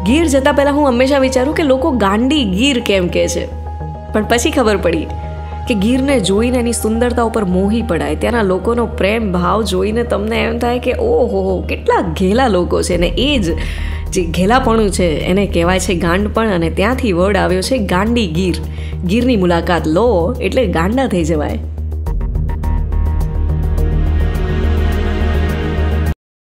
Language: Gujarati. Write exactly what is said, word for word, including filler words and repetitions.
ગીર જતાં પહેલાં હું હંમેશા વિચારું કે લોકો ગાંડી ગીર કેમ કહે છે, પણ પછી ખબર પડી કે ગીરને જોઈને એની સુંદરતા ઉપર મોહી પડાય. ત્યાંના લોકોનો પ્રેમ ભાવ જોઈને તમને એમ થાય કે ઓહો કેટલા ઘેલા લોકો છે. ને એ જ જે ઘેલાપણું છે એને કહેવાય છે ગાંડપણ, અને ત્યાંથી વર્ડ આવ્યો છે ગાંડી ગીર. ગીરની મુલાકાત લો એટલે ગાંડા થઈ જવાય.